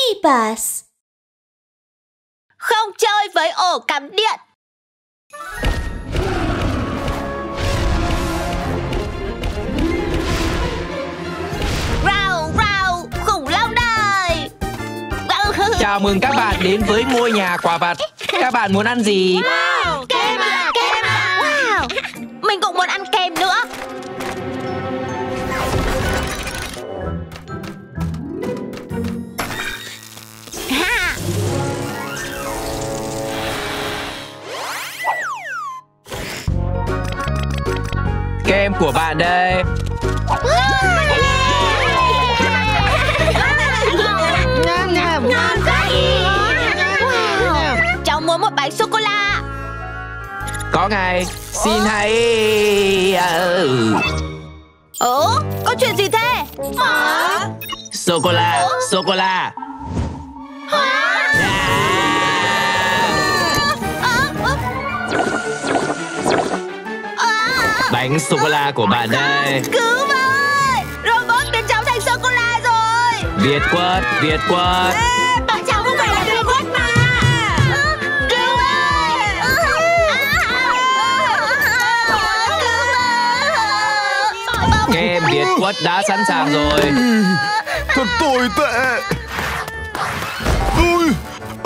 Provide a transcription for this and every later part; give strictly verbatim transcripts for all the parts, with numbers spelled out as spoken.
Bus. Không chơi với ổ cắm điện. Rào rào khủng long đời. Chào mừng các bạn đến với ngôi nhà quà vặt. Các bạn muốn ăn gì? Wow, kem à, kem à. Wow, mình cũng muốn ăn kem nữa. Ha. Kem của bạn đây. Ngon quá. Wow. Cháu muốn một bánh sô-cô-la. Có ngay. Xin hãy... Ủa, có chuyện gì thế? Hả? Sô-cô-la, sô-cô-la. Bánh sô-cô-la của bạn đây. Cứu với. Robot biến cháu thành sô-cô-la rồi. Việt Quất, Việt Quất. Ê, bọn cháu không phải là Việt Quất mà. Cứu với. Kem Việt Quất đã sẵn sàng rồi. Thật tồi tệ. Ôi.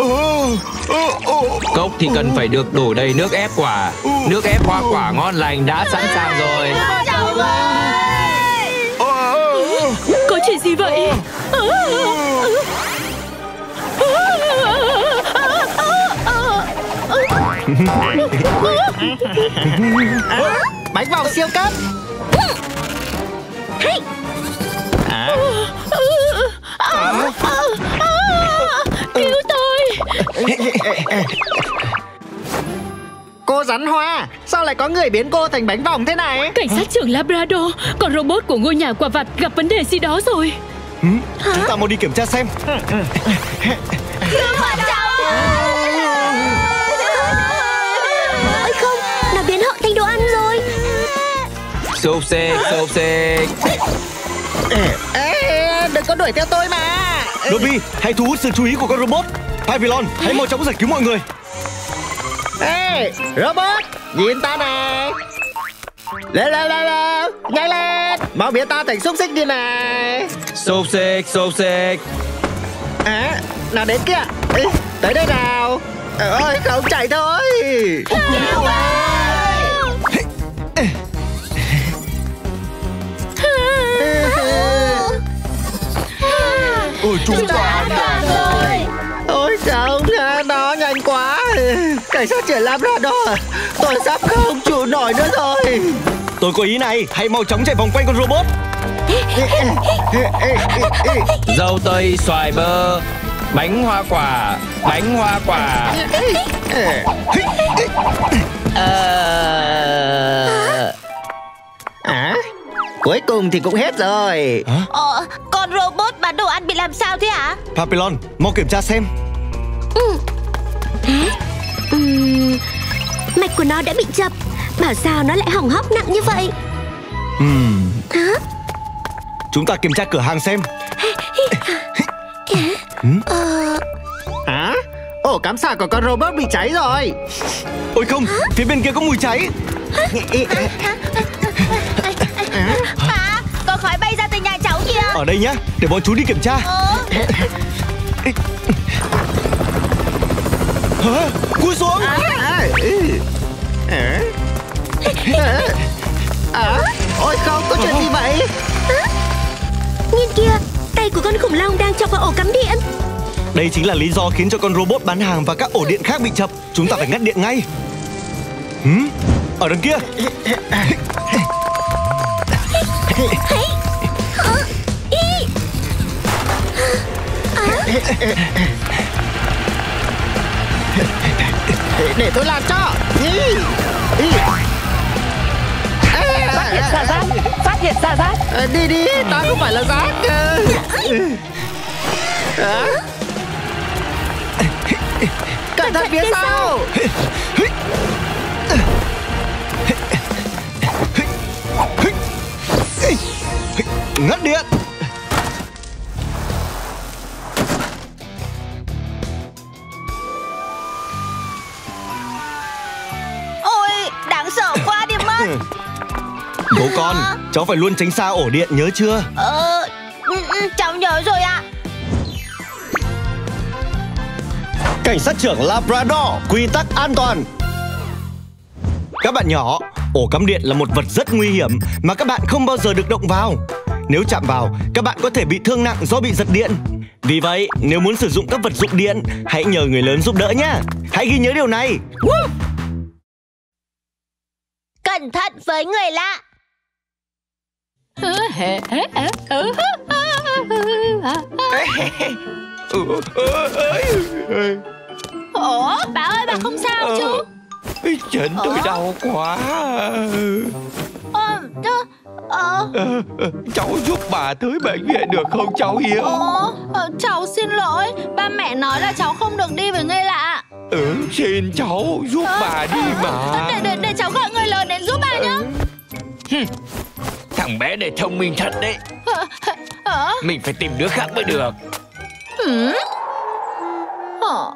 Cốc thì cần phải được đổ đầy nước ép quả. Nước ép hoa quả ngon lành đã sẵn sàng rồi. Có chuyện gì vậy? Bánh vòng siêu cấp. À. Cứu tôi. Cô rắn hoa, sao lại có người biến cô thành bánh vòng thế này? Cảnh sát trưởng Labrador, con robot của ngôi nhà quà vặt gặp vấn đề gì đó rồi. Ừ, chúng ta mau đi kiểm tra xem. Cứu bọn cháu. Ôi không, nó biến họ thành đồ ăn rồi. Xúc xích, xúc xích. Ê, đừng có đuổi theo tôi mà. Dobby, hãy thu hút sự chú ý của con robot. Pavilion, hãy mau chóng giải cứu mọi người. Ê, robot, nhìn ta này. Lên lên lên lên, nhanh lên. Mau biến ta thành xúc xích đi này. Xúc xích, xúc xích. À, nào đến kìa. Ê, tới đây nào. Ôi, không chạy thôi. Ôi, chúng ta an toàn rồi. Ôi không, nó nhanh quá. Cảnh sát trưởng Labrador, tôi sắp không trụ nổi nữa rồi. Tôi có ý này, hãy mau chóng chạy vòng quanh con robot. Dâu tây, xoài bơ. Bánh hoa quả, bánh hoa quả. Ờ... À, cuối cùng thì cũng hết rồi. Hả? Ờ, con robot bán đồ ăn bị làm sao thế hả? Papillon, mau kiểm tra xem. Uhm, mạch của nó đã bị chập. Bảo sao nó lại hỏng hóc nặng như vậy? Uhm. Hả? Chúng ta kiểm tra cửa hàng xem. Ờ... Hả? Ổ cắm sạc của con robot bị cháy rồi. Ôi không, phía bên kia có mùi cháy. Hả? Có khói bay ra từ nhà cháu kìa. Ở đây nhá, để bọn chú đi kiểm tra. Hả? Cúi xuống. À, à, à, à, à, ôi không, có chuyện gì vậy? Nhìn kìa, tay của con khủng long đang chọc vào ổ cắm điện. Đây chính là lý do khiến cho con robot bán hàng và các ổ điện khác bị chập. Chúng ta phải ngắt điện ngay. Hửm? Ở đằng kia. Để tôi làm cho. Phát hiện ra rác, phát hiện ra rác. Đi đi, ta không phải là rác. Cẩn thận phía sau. Ngắt điện. Bố con, cháu phải luôn tránh xa ổ điện nhớ chưa? Ờ, ừ, ừ, cháu nhớ rồi ạ. Cảnh sát trưởng Labrador, quy tắc an toàn. Các bạn nhỏ, ổ cắm điện là một vật rất nguy hiểm mà các bạn không bao giờ được động vào. Nếu chạm vào, các bạn có thể bị thương nặng do bị giật điện. Vì vậy, nếu muốn sử dụng các vật dụng điện, hãy nhờ người lớn giúp đỡ nhé. Hãy ghi nhớ điều này. Cẩn thận với người lạ. Ủa, bà ơi, bà không sao chứ? Chân tôi đau quá. Ờ, ờ, ờ, Cháu giúp bà tới bệnh viện được không cháu Hiếu? ờ, ờ, cháu xin lỗi. Ba mẹ nói là cháu không được đi với người lạ. Ừ, xin cháu giúp Ờ, bà đi mà. Để, để, để cháu gọi người lớn đến giúp bà nhá. Thằng bé này thông minh thật đấy. Ờ, ờ, Mình phải tìm đứa khác mới được. ừ. Ờ.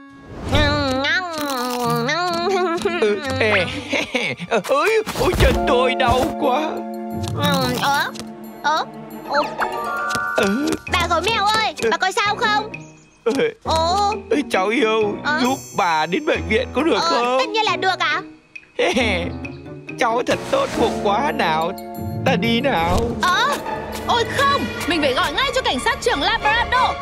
Ừ, ê, ơi, ôi chân tôi đau quá. Ừ, ờ, ờ, ờ. Ừ, Bà gấu mèo ơi, bà có sao không? ừ, Ồ, cháu yêu Ờ. giúp bà đến bệnh viện có được ờ, không? tất nhiên là được ạ. Cháu thật tốt bụng quá. Nào, ta đi nào. Ờ, ôi không, mình phải gọi ngay cho cảnh sát trưởng Labrador.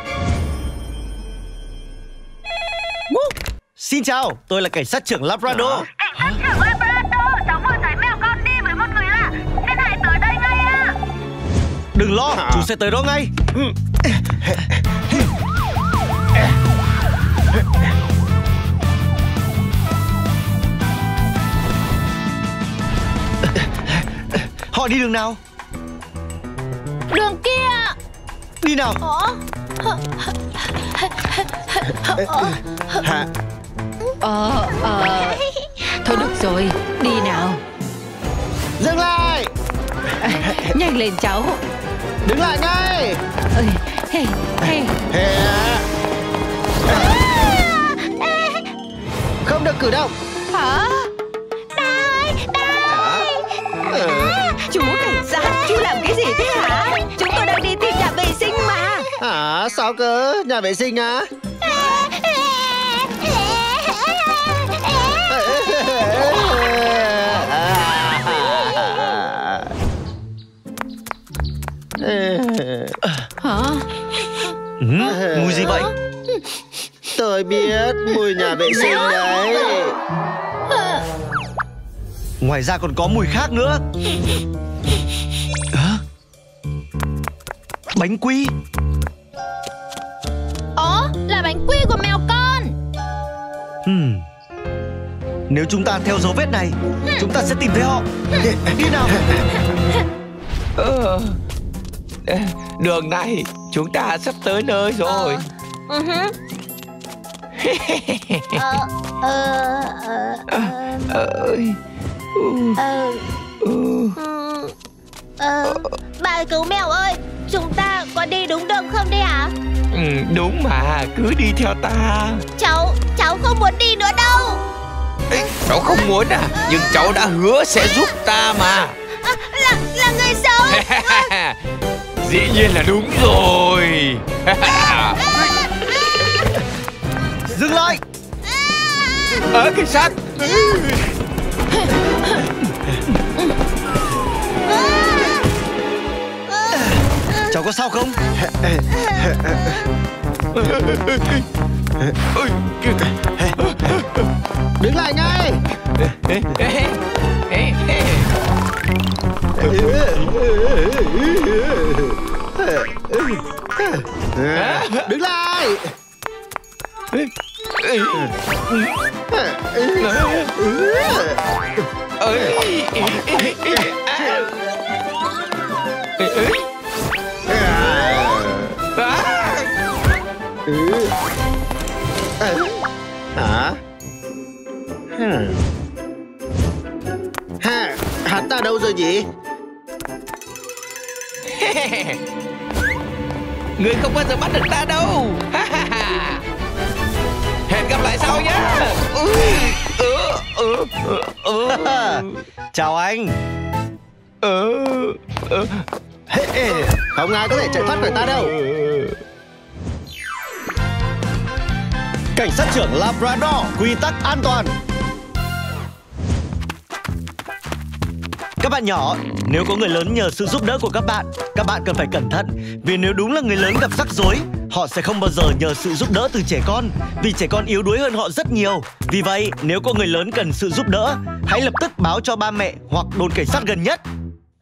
Xin chào, tôi là cảnh sát trưởng Labrador. Cảnh sát trưởng Labrador, cháu vừa thấy mèo con đi với một người lạ, nên hãy tới đây ngay ạ. Đừng lo, chú sẽ tới đó ngay. Họ đi đường nào? Đường kia. Đi nào. Ờ, Hả? Ờ, ờ, thôi được rồi, đi nào. Dừng lại. Nhanh lên cháu. Đứng lại ngay. Ơi, hey, hey. Không được cử động. Hả? Chú cảnh sát, chú làm cái gì thế hả? Chúng tôi đang đi tìm nhà vệ sinh mà. Hả? Sao cơ? Nhà vệ sinh á? Hả? Ừ, mùi gì vậy? Tôi biết mùi nhà vệ sinh đấy. Ngoài ra còn có mùi khác nữa. Hả? Bánh quy. Ồ, là bánh quy của mèo con. Hmm. Nếu chúng ta theo dấu vết này, chúng ta sẽ tìm thấy họ. Đi nào. Ờ, đường này chúng ta sắp tới nơi rồi. Ừ hứ. Ờ, ờ, ờ, ờ, Ơi, ờ, ừ. ừ, ờ, bà cứu mèo ơi, chúng ta có đi đúng đường không đây hả? Ừ, đúng mà, cứ đi theo ta. Cháu, cháu không muốn đi nữa đâu. Ê, cháu không muốn à? Nhưng cháu đã hứa sẽ giúp ta mà. À, là, là người xấu. Dĩ nhiên là đúng rồi. Dừng lại. Ở cảnh sát. Cháu có sao không? Đứng lại ngay. Đứng lại. Hả? Ha, hắn ta đâu rồi nhỉ? Người không bao giờ bắt được ta đâu. Hẹn gặp lại sau nhé. Ừ, ừ. Chào anh. Không ai có thể chạy thoát khỏi ta đâu. Cảnh sát trưởng Labrador, quy tắc an toàn. Các bạn nhỏ, nếu có người lớn nhờ sự giúp đỡ của các bạn, các bạn cần phải cẩn thận. Vì nếu đúng là người lớn gặp rắc rối, họ sẽ không bao giờ nhờ sự giúp đỡ từ trẻ con, vì trẻ con yếu đuối hơn họ rất nhiều. Vì vậy, nếu có người lớn cần sự giúp đỡ, hãy lập tức báo cho ba mẹ hoặc đồn cảnh sát gần nhất.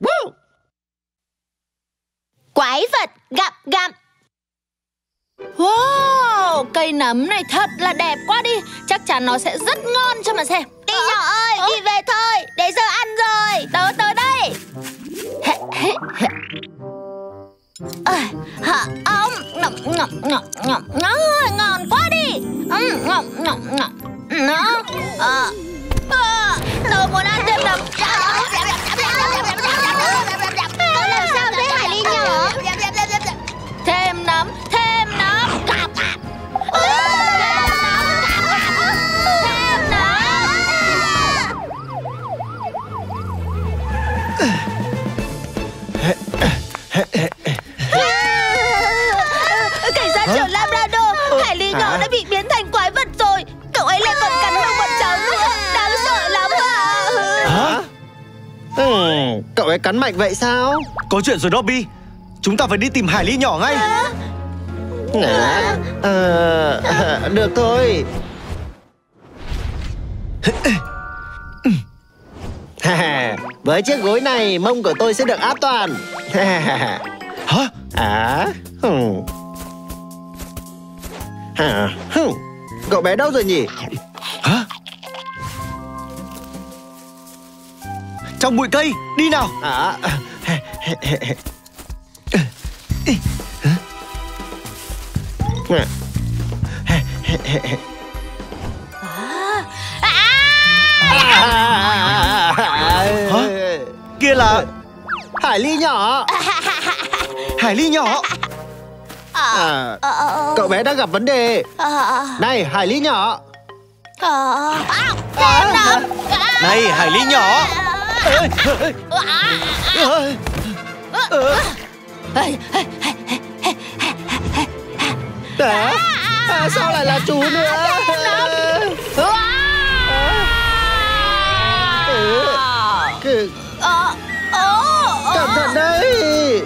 Quái vật gặp gặm. Wow, cây nấm này thật là đẹp quá đi. Chắc chắn nó sẽ rất ngon cho mà xem. Đi nhỏ ơi, đi về thôi, để giờ ăn rồi. Tớ tới đây. Hả ông? Ngậm ngậm ngậm ngậm ngậm ngon quá đi. Ngậm ngậm ngậm ngậm. Nó. Ờ. Tôi muốn ăn thêm nấm. Tôi làm sao thế Hải Ly nhỏ? Thêm nấm, thêm nấm. Thêm Cảnh sát trưởng Labrador, Hải Ly nhỏ đã bị biến thành quái vật rồi. Cậu ấy lại còn cắn vào bọn cháu nữa. Đáng sợ lắm ạ. Hả? Ừ, cậu ấy cắn mạnh vậy sao? Có chuyện rồi Dobby. Chúng ta phải đi tìm Hải Ly nhỏ ngay. À, à, được thôi. Với chiếc gối này, mông của tôi sẽ được an toàn. Hả? À, hừm. À, hừm. Cậu bé đâu rồi nhỉ? Hả? Trong bụi cây, đi nào. À. Hả? Kia là Hải Ly nhỏ. Hải Ly nhỏ. À, cậu bé đã gặp vấn đề. Này Hải Ly nhỏ. Này Hải Ly nhỏ. À, à, sao lại là chú nữa? Ừ. Cẩn thận đấy.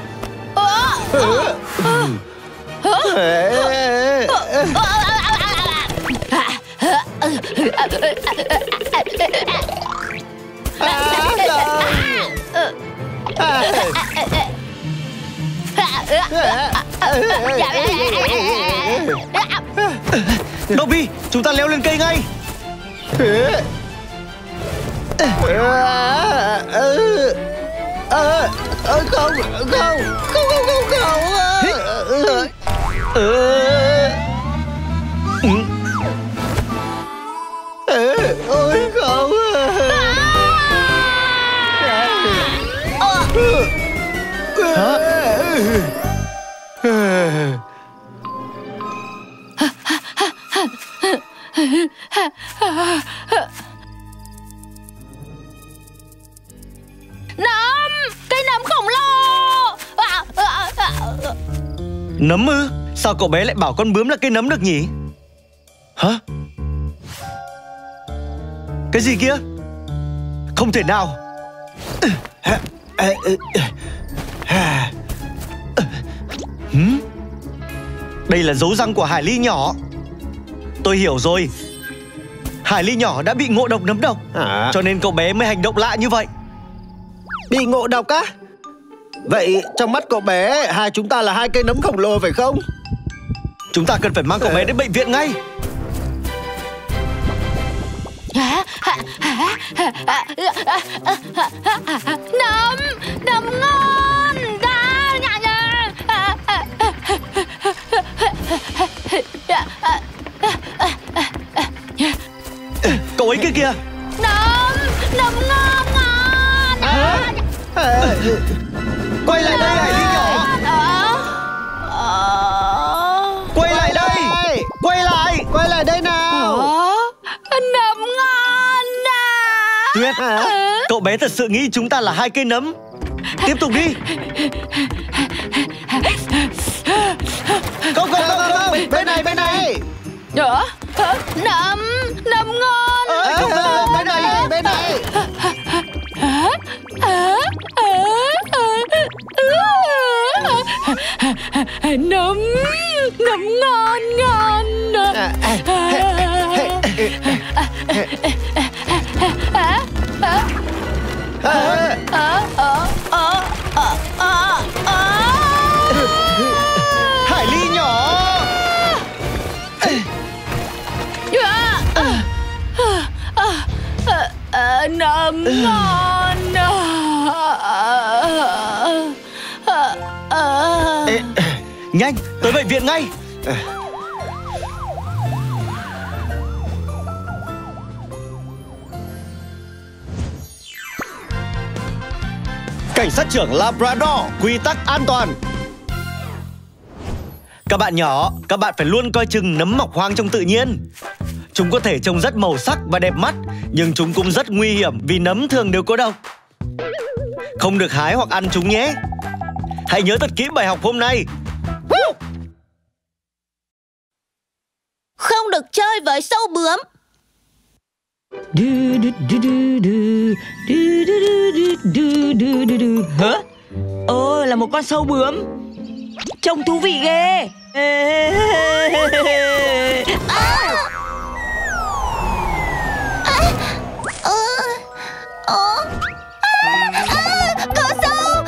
Dobby, chúng ta leo lên cây ngay. Không, không, không, không, không, không. Ôi không. Nấm, cây nấm khổng lồ. Nấm ư? Sao cậu bé lại bảo con bướm là cây nấm được nhỉ? Hả? Cái gì kia? Không thể nào. Hửm? Đây là dấu răng của Hải Ly nhỏ. Tôi hiểu rồi. Hải Ly nhỏ đã bị ngộ độc nấm độc, À, cho nên cậu bé mới hành động lạ như vậy. bị ngộ độc á? Vậy trong mắt cậu bé, hai chúng ta là hai cây nấm khổng lồ phải không? Chúng ta cần phải mang cậu bé đến bệnh viện ngay. Nấm, nấm ngon. Đã, nhả nhả. Cậu ấy kia kìa. Nấm, nấm ngon ngon. À, à, Quay lại đây Hải Ly nhỏ. quay lại đây, quay lại, quay lại đây nào. Nấm ngon. Tuyết, cậu bé thật sự nghĩ chúng ta là hai cây nấm. Tiếp tục đi. Không, không, không, không, bên này, bên này. Hả? Nấm, nấm ngon. À, bên này, bên này. Nấm, nấm ngon ngon. Hải ly nhỏ. Nấm ngon. Ê, nhanh, tới bệnh viện ngay. Cảnh sát trưởng Labrador, quy tắc an toàn. Các bạn nhỏ, các bạn phải luôn coi chừng nấm mọc hoang trong tự nhiên. Chúng có thể trông rất màu sắc và đẹp mắt, nhưng chúng cũng rất nguy hiểm vì nấm thường đều có độc. Không được hái hoặc ăn chúng nhé. Hãy nhớ thật kỹ bài học hôm nay. Không được chơi với sâu bướm. Hả? Ồ, là một con sâu bướm. Trông thú vị ghê. Có sâu.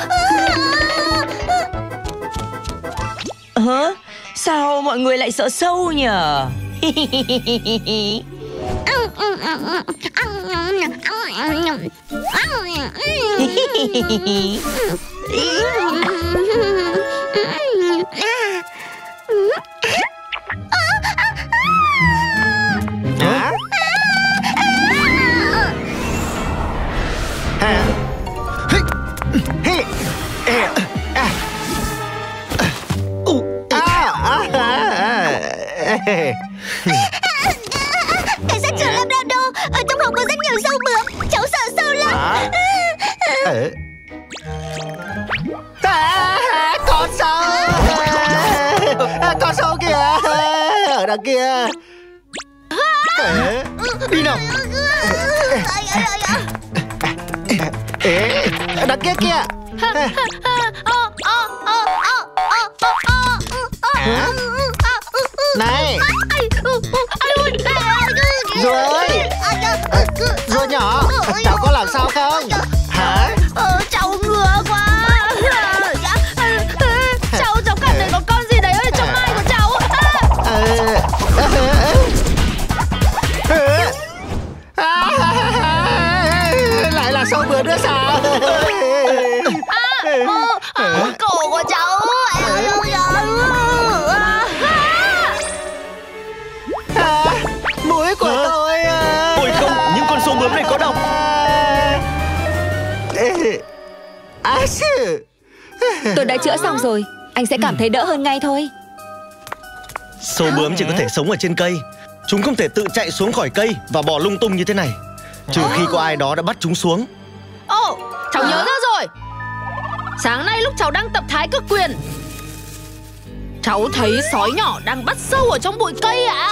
Hả? Sao mọi người lại sợ sâu nhỉ? Hả? Hả? Cảnh sát trưởng Labrador, ở trong hộp có rất nhiều sâu bướm. Cháu sợ sâu lắm. À, con sâu. À, con sâu kìa. Ở đằng kia. Đi nào. Ê, đằng kia kìa. Này. Rồi ơi. Rồi nhỏ, cháu có làm sao không? Hả? Ờ, cháu ngứa quá. Cháu, cháu cảm thấy có con gì đấy ở trong mai của cháu. Lại là sâu bướm nữa sao? Cổ của cháu. Mũi của tôi. Ôi không, những con sâu bướm này có độc. À, sư. Tôi đã chữa xong rồi. Anh sẽ cảm thấy đỡ hơn ngay thôi. Sâu bướm chỉ có thể sống ở trên cây. Chúng không thể tự chạy xuống khỏi cây và bò lung tung như thế này, trừ khi có ai đó đã bắt chúng xuống. Ồ, cháu nhớ ra rồi. Sáng nay lúc cháu đang tập thái cực quyền, cháu thấy sói nhỏ đang bắt sâu ở trong bụi cây ạ.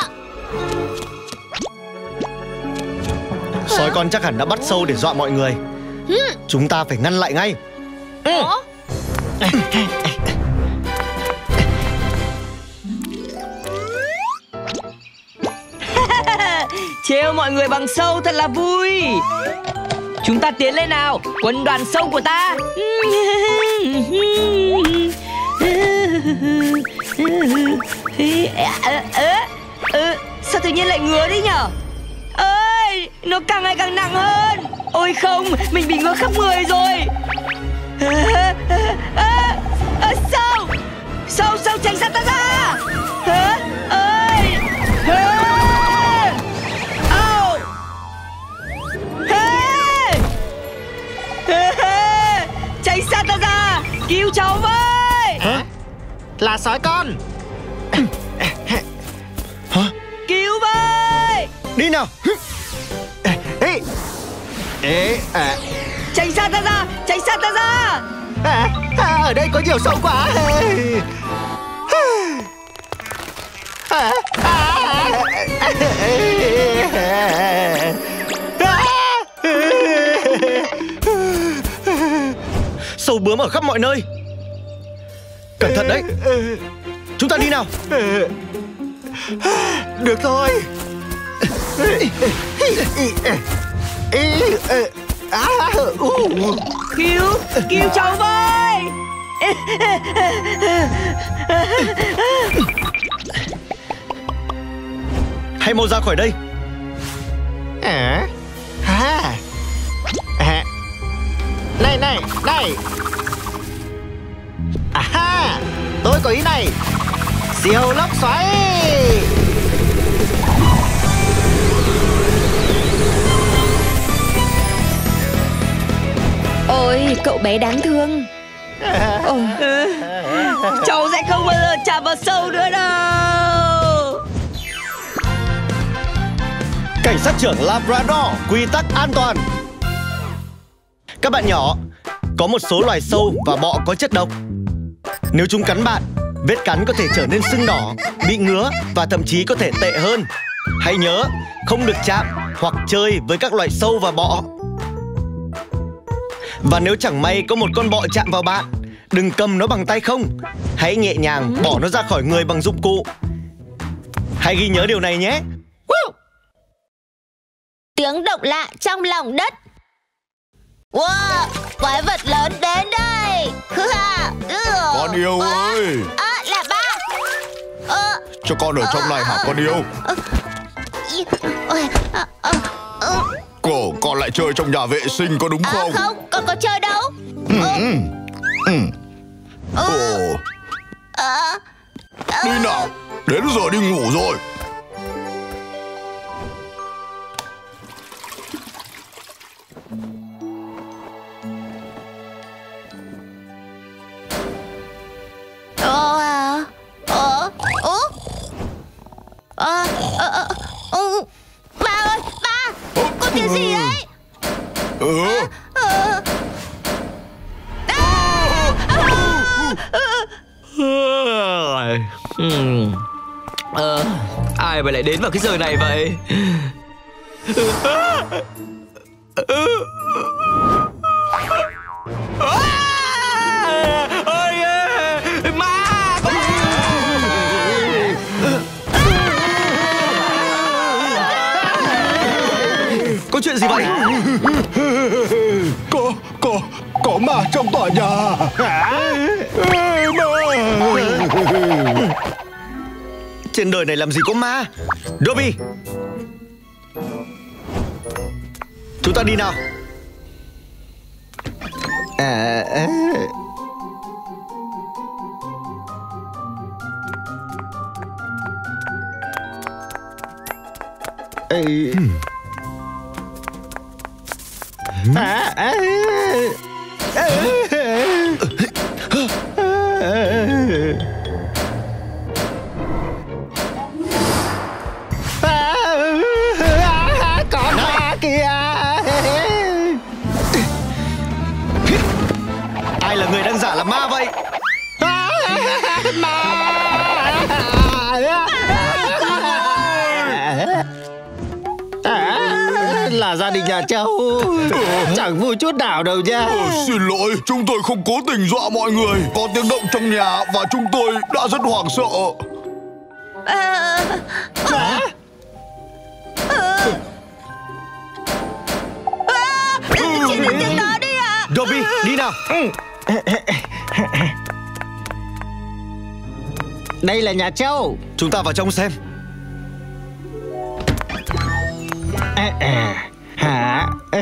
Sói con chắc hẳn đã bắt sâu để dọa mọi người. Chúng ta phải ngăn lại ngay. Ủa? Trêu mọi người bằng sâu thật là vui. Chúng ta tiến lên nào, quân đoàn sâu của ta. Sao tự nhiên lại ngứa đấy nhở? Ơi, nó càng ngày càng nặng hơn. Ôi không, mình bị ngứa khắp người rồi. Sâu, sâu, sâu tránh xa ta ra. Ơi, tránh xa ta ra, cứu cháu với. Hả? Là sói con. Hả? Cứu với. Đi nào. Ê. Ê, à, Tránh xa ta ra, tránh xa ta ra. à, à, ở đây có nhiều sâu quá. À, à, Sâu bướm ở khắp mọi nơi. Cẩn thận đấy. Chúng ta đi nào. được thôi. Cứu, cứu cháu với. Hãy mau ra khỏi đây. À, à, à. Này này này. À, tôi có ý này. Siêu lốc xoáy. Ôi, cậu bé đáng thương. Ồ. Cháu sẽ không bao giờ chạm vào sâu nữa đâu. Cảnh sát trưởng Labrador, quy tắc an toàn. Các bạn nhỏ, có một số loài sâu và bọ có chất độc. Nếu chúng cắn bạn, vết cắn có thể trở nên sưng đỏ, bị ngứa và thậm chí có thể tệ hơn. Hãy nhớ, không được chạm hoặc chơi với các loài sâu và bọ. Và nếu chẳng may có một con bọ chạm vào bạn, đừng cầm nó bằng tay không. Hãy nhẹ nhàng bỏ nó ra khỏi người bằng dụng cụ. Hãy ghi nhớ điều này nhé. Tiếng động lạ trong lòng đất. Wow, quái vật lớn đến đây. Con yêu ơi. À, là ba. Ờ, Cho con ở trong này hả con yêu? Cổ, con lại chơi trong nhà vệ sinh có đúng à, không? Không, con có chơi đâu. Ừ, ừ. Ừ. Ồ. À, Đi nào, đến giờ đi ngủ rồi. Ờ, ờ, ờ, ờ, ờ, ờ, ba ơi, ba, có chuyện gì đấy? Ừ. Ờ, Hmm. Ờ, ai mà lại đến vào cái giờ này vậy? Ôi, ma! Có chuyện gì vậy? Có, có, có ma trong tòa nhà. Ê, ma. Trên đời này làm gì có ma. Dobby, chúng ta đi nào. À, à. Ê. À, à. À. Con ma kìa. Ai là người đang giả làm ma vậy? Ma. À, là gia đình nhà Châu. Chẳng vui chút nào đâu nha. Ờ, xin lỗi, chúng tôi không cố tình dọa mọi người. Có tiếng động trong nhà và chúng tôi đã rất hoảng sợ. à, Hả? Chị đừng tiếng đó đi ạ. Dobby, đi nào. Đây là nhà Châu. Chúng ta vào trong xem. À, à, hả? À.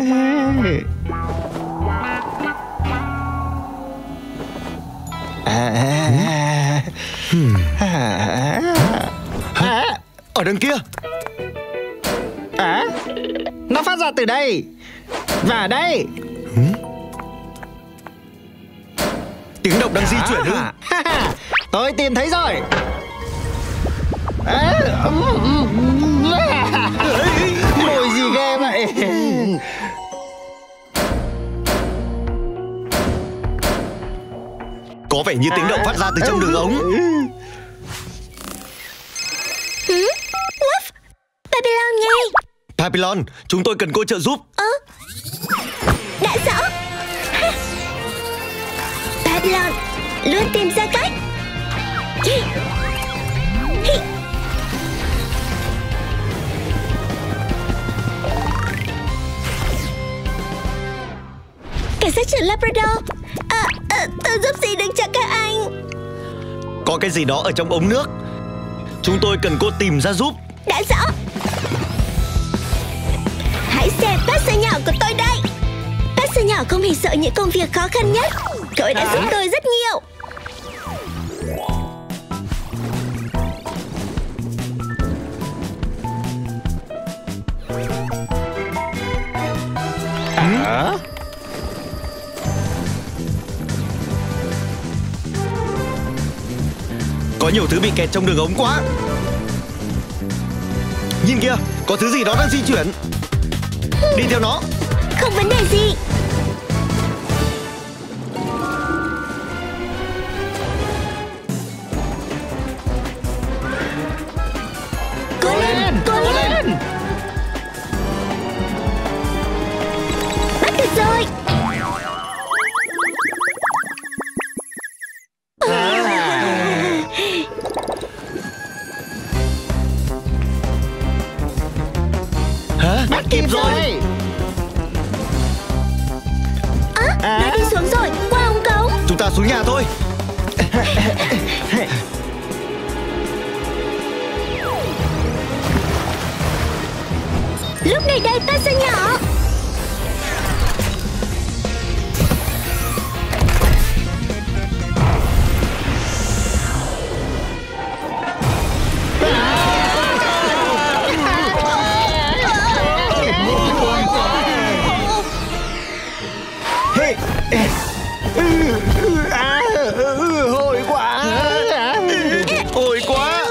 À, à, à, à. Ở đằng kia. À, nó phát ra từ đây. Và đây. Tiếng động đang di chuyển nữa. À, tôi tìm thấy rồi. À, mùi gì ghê vậy. như tiếng động phát ra từ trong đường ống. Hử? Woof! Papillon nghe. Papillon, chúng tôi cần cô trợ giúp. Ơ? Đã rõ. Papillon luôn tìm ra cách. Hi. Hi. Cảnh sát trưởng Labrador, à, à, tôi giúp gì được cho các anh? Có cái gì đó ở trong ống nước. Chúng tôi cần cô tìm ra giúp. Đã rõ. Hãy xem Passer nhỏ của tôi đây. Passer nhỏ không hề sợ những công việc khó khăn nhất. Cậu ấy đã giúp tôi rất nhiều. Hả? Có nhiều thứ bị kẹt trong đường ống quá. Nhìn kìa, có thứ gì đó đang di chuyển. Đi theo nó. Không vấn đề gì. Cố lên, cố lên. Bắt được rồi. Hả? Bắt kịp rồi. À, nó đi xuống rồi, qua ống cống. Chúng ta xuống nhà thôi. Lúc này đây Passer nhỏ. Hồi quá. Ôi quá.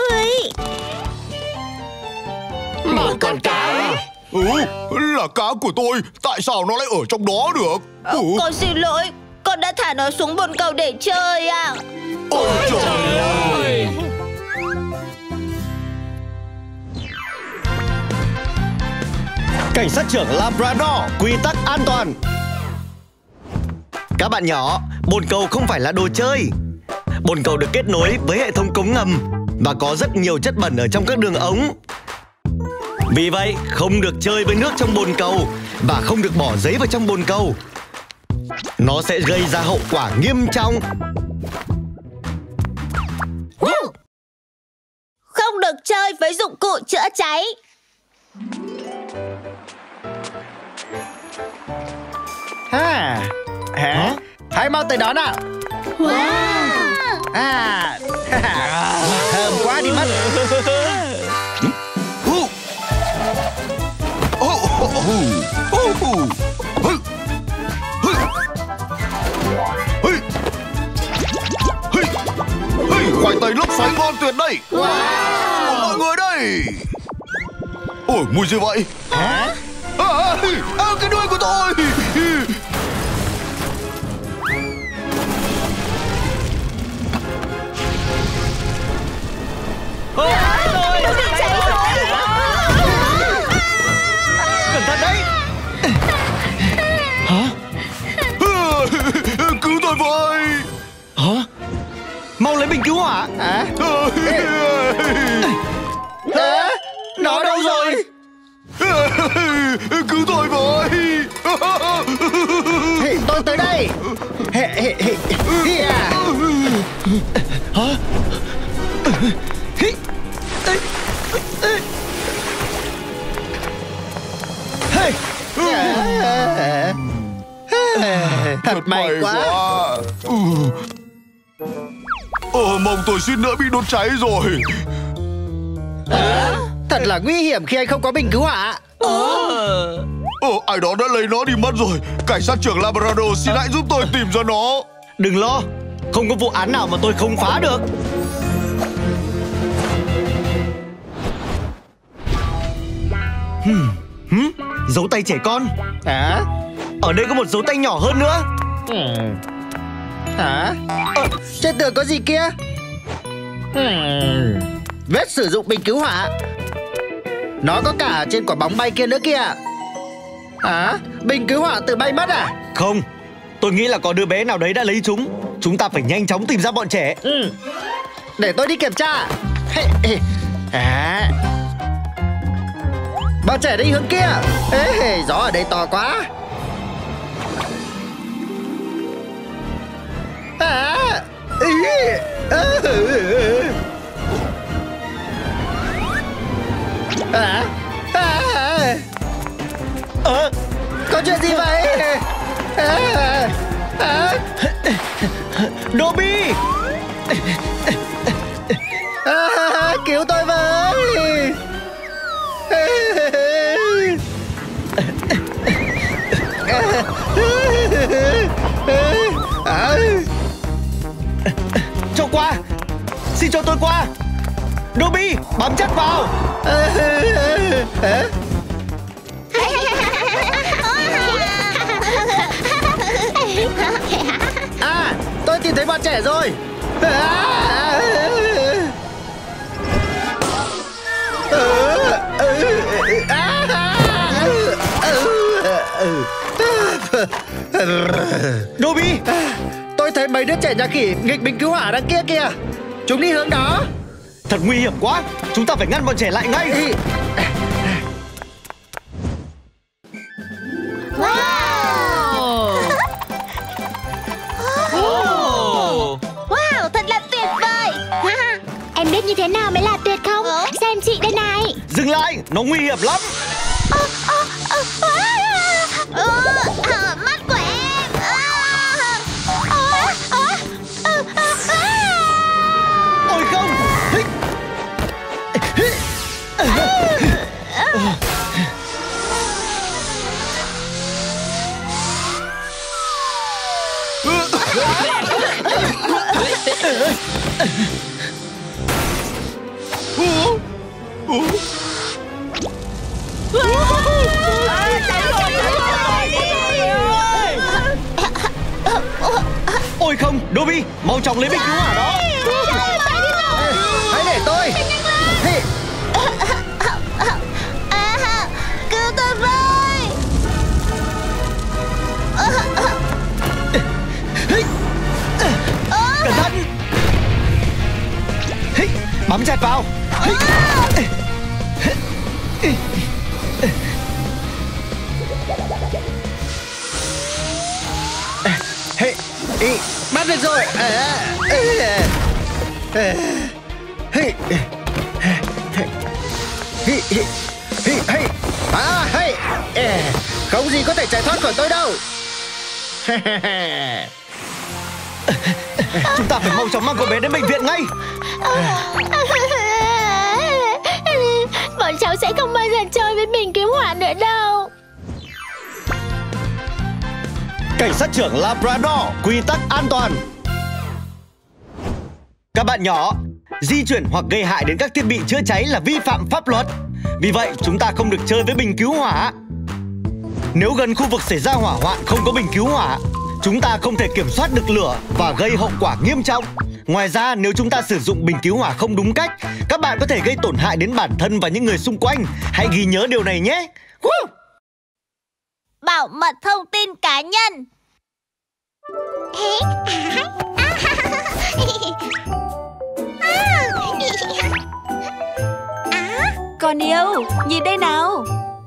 Một con cá. Ừ, là cá của tôi. Tại sao nó lại ở trong đó được? Ừ. Con xin lỗi, con đã thả nó xuống bồn cầu để chơi à. Ôi trời ơi. Cảnh sát trưởng Labrador, quy tắc an toàn. Các bạn nhỏ, bồn cầu không phải là đồ chơi. Bồn cầu được kết nối với hệ thống cống ngầm và có rất nhiều chất bẩn ở trong các đường ống. Vì vậy, không được chơi với nước trong bồn cầu và không được bỏ giấy vào trong bồn cầu. Nó sẽ gây ra hậu quả nghiêm trọng. Không được chơi với dụng cụ chữa cháy. À, hả? Hãy mau tới đó nào. Wow. À, thơm quá đi mất. Khoai tây lốc xoáy ngon tuyệt đây. Wow. Mọi người đây. Ôi, mùi gì vậy? Hả? À, à, à, cái đuôi của tôi. Nó bị cháy rồi. Cẩn thận đấy. Hả? Cứu tôi với. Hả? Mau lấy bình cứu hỏa. Hả? À, nó đâu rồi? Cứu tôi với. Hey, tôi tới đây. Hey, hey, hey. Yeah. Hả? Hey. Thật may quá. Ừ. Ờ, mong tôi suýt nữa bị đốt cháy rồi. À, thật là nguy hiểm khi anh không có bình cứu hỏa. Ờ, ai đó đã lấy nó đi mất rồi. Cảnh sát trưởng Labrador xin hãy giúp tôi tìm ra nó. Đừng lo, không có vụ án nào mà tôi không phá được. Hmm. Hmm? Dấu tay trẻ con. À? Ở đây có một dấu tay nhỏ hơn nữa. Ừ. Hả? Ờ, trên tường có gì kia? Hmm, vết sử dụng bình cứu hỏa. Nó có cả trên quả bóng bay kia nữa kìa. Hả? Bình cứu hỏa tự bay mất à? Không, tôi nghĩ là có đứa bé nào đấy đã lấy chúng. Chúng ta phải nhanh chóng tìm ra bọn trẻ. Ừ. Để tôi đi kiểm tra. À. Bọn trẻ đi hướng kia. Ê, gió ở đây to quá. À. Ý. À. À. À. À. Có chuyện gì vậy? À. À. Dobby! À, cứu tôi với! Cho qua! Xin cho tôi qua! Dobby, bám chắc vào! À, tôi tìm thấy bọn trẻ rồi. Dobby, tôi thấy mấy đứa trẻ nhà khỉ nghịch bình cứu hỏa đằng kia kìa. Chúng đi hướng đó. thật nguy hiểm quá. Chúng ta phải ngăn bọn trẻ lại ngay. Wow, thật là tuyệt vời. Em biết như thế nào mới là tuyệt không? Xem chị đây này. Dừng lại, nó nguy hiểm lắm. Mắt của em. Ôi không. Ôi không, Dobby, mau chóng lấy bình cứu hỏa đó. Hãy để tôi. Cứu tôi với. Cẩn thận. Bám chặt vào. Hey, hey, bắt được rồi. À, à, à, hey, hey, hey, hey, à, hey, à, không gì có thể chạy thoát khỏi tôi đâu. Chúng ta phải mau chóng mang cậu bé đến bệnh viện ngay. Bọn cháu sẽ không bao giờ chơi với bình cứu hỏa nữa đâu. Cảnh sát trưởng Labrador, quy tắc an toàn. Các bạn nhỏ, di chuyển hoặc gây hại đến các thiết bị chữa cháy là vi phạm pháp luật. Vì vậy, chúng ta không được chơi với bình cứu hỏa. Nếu gần khu vực xảy ra hỏa hoạn không có bình cứu hỏa, chúng ta không thể kiểm soát được lửa và gây hậu quả nghiêm trọng. Ngoài ra, nếu chúng ta sử dụng bình cứu hỏa không đúng cách, các bạn có thể gây tổn hại đến bản thân và những người xung quanh. Hãy ghi nhớ điều này nhé. Woo! Bảo mật thông tin cá nhân. Con yêu, nhìn đây nào.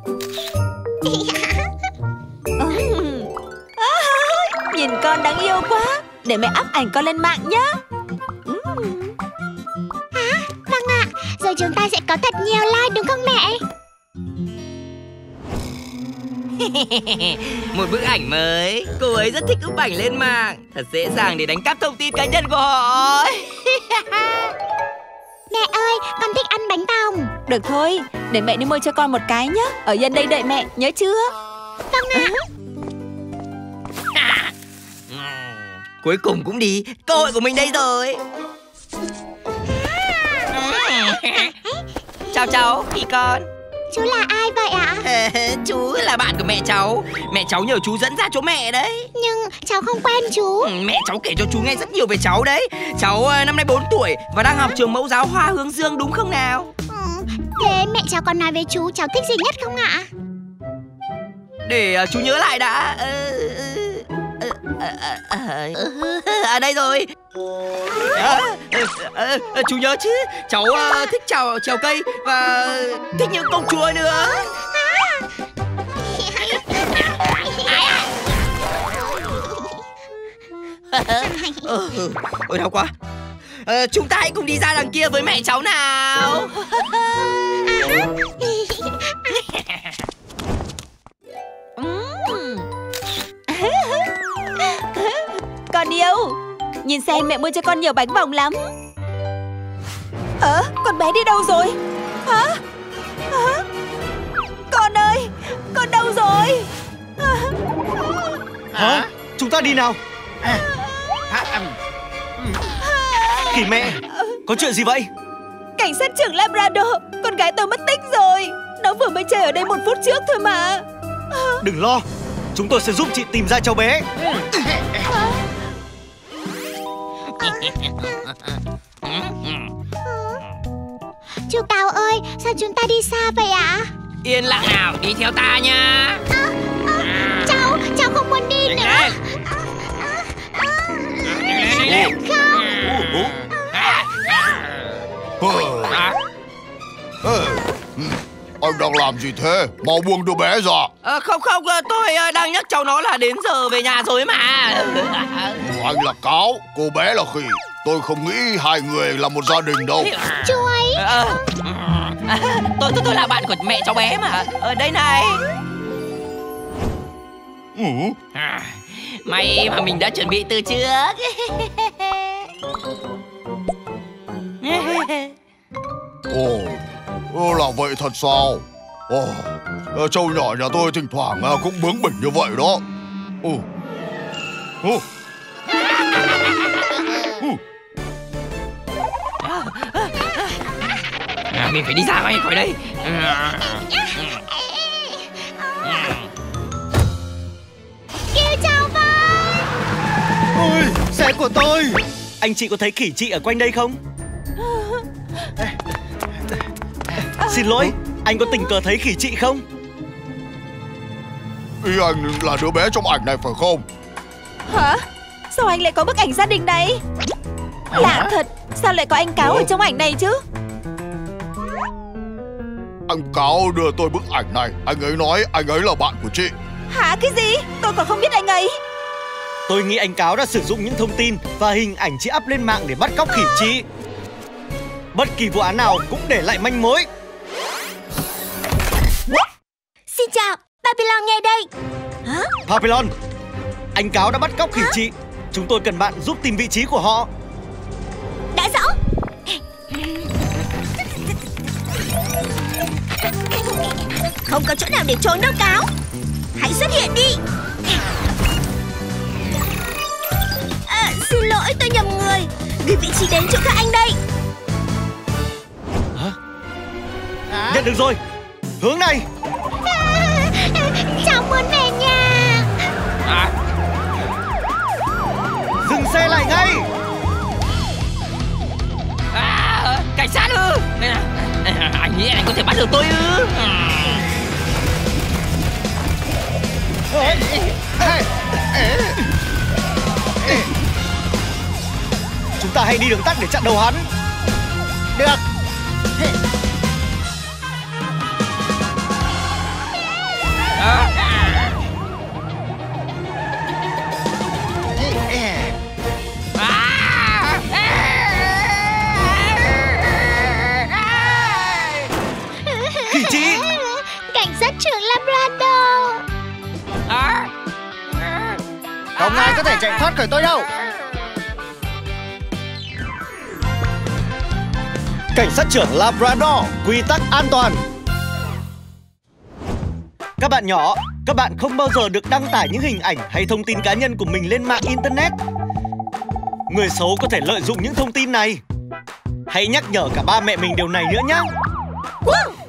Nhìn con đáng yêu quá. Để mẹ up ảnh con lên mạng nhé. Vâng ạ, rồi chúng ta sẽ có thật nhiều like đúng không mẹ? Một bức ảnh mới. Cô ấy rất thích up ảnh lên mạng. Thật dễ dàng để đánh cắp thông tin cá nhân của họ. Mẹ ơi, con thích ăn bánh tòng. Được thôi, để mẹ đi mua cho con một cái nhé. Ở yên đây đợi mẹ, nhớ chưa? Vâng ạ. Cuối cùng cũng đi. Cơ hội của mình đây rồi. Chào cháu, Khỉ con. Chú là ai vậy ạ? À, chú là bạn của mẹ cháu. Mẹ cháu nhờ chú dẫn ra chỗ mẹ đấy. Nhưng cháu không quen chú. Ừ, mẹ cháu kể cho chú nghe rất nhiều về cháu đấy. Cháu năm nay bốn tuổi và đang học trường mẫu giáo Hoa Hướng Dương đúng không nào? Ừ, thế mẹ cháu còn nói với chú cháu thích gì nhất không ạ? Để uh, chú nhớ lại đã. À đây rồi. À, à, à, chú nhớ chứ. Cháu uh, thích trèo trèo cây và thích những công chúa nữa. Ôi đau quá. À, chúng ta hãy cùng đi ra đằng kia với mẹ cháu nào. Con yêu, nhìn xem mẹ mua cho con nhiều bánh bỏng lắm. Ờ, con bé đi đâu rồi? Hả? Hả? Con ơi, con đâu rồi? Hả? Chúng ta đi nào. Khỉ mẹ, có chuyện gì vậy? Cảnh sát trưởng Labrador, con gái tôi mất tích rồi. Nó vừa mới chơi ở đây một phút trước thôi mà. Đừng lo, chúng tôi sẽ giúp chị tìm ra cháu bé. Chú Cáo ơi, sao chúng ta đi xa vậy ạ? Yên lặng nào, đi theo ta nha. À, à, cháu, cháu không muốn đi nữa. À, à, không. Anh đang làm gì thế? Mau buông đứa bé ra. À, không không, tôi đang nhắc cháu nó là đến giờ về nhà rồi mà. Anh là Cáo, cô bé là Khỉ. Tôi không nghĩ hai người là một gia đình đâu. Chú ấy. À, à, tôi, tôi tôi là bạn của mẹ cháu bé mà. Ở đây này. Ừ. À, may mà mình đã chuẩn bị từ trước. Ồ, oh, là vậy thật sao? Ồ, oh, trâu nhỏ nhà tôi thỉnh thoảng cũng bướng bỉnh như vậy đó. Ồ, oh. oh. À, mình phải đi ra ngay khỏi đây. Kêu cháu với. Ôi, xe của tôi. Anh chị có thấy khỉ chị ở quanh đây không? Xin lỗi, anh có tình cờ thấy khỉ chị không? Ý anh là đứa bé trong ảnh này phải không? Hả? Sao anh lại có bức ảnh gia đình này? Lạ thật, sao lại có anh Cáo ở trong ảnh này chứ? Anh Cáo đưa tôi bức ảnh này. Anh ấy nói anh ấy là bạn của chị. Hả? Cái gì? Tôi còn không biết anh ấy. Tôi nghĩ anh Cáo đã sử dụng những thông tin và hình ảnh chị up lên mạng để bắt cóc khỉ chị. Bất kỳ vụ án nào cũng để lại manh mối. Xin chào, Papillon nghe đây. Hả? Papillon, anh Cáo đã bắt cóc khỉ chị. Chúng tôi cần bạn giúp tìm vị trí của họ. Đã rõ. Không có chỗ nào để trốn đâu Cáo. Hãy xuất hiện đi. À, xin lỗi, tôi nhầm người. Gửi vị trí đến chỗ các anh đây. Hả? Nhận được rồi. Hướng này. À, cháu muốn về nhà. À. Dừng xe lại ngay. À, cảnh sát ư? Anh nghĩ anh có thể bắt được tôi ư? Chúng ta hãy đi đường tắt để chặn đầu hắn. Được. Khỉ chị. Cảnh sát trưởng Labrador. Không ai có thể chạy thoát khỏi tôi đâu. Cảnh sát trưởng Labrador, quy tắc an toàn. Các bạn nhỏ, các bạn không bao giờ được đăng tải những hình ảnh hay thông tin cá nhân của mình lên mạng Internet. Người xấu có thể lợi dụng những thông tin này. Hãy nhắc nhở cả ba mẹ mình điều này nữa nhé. Wow.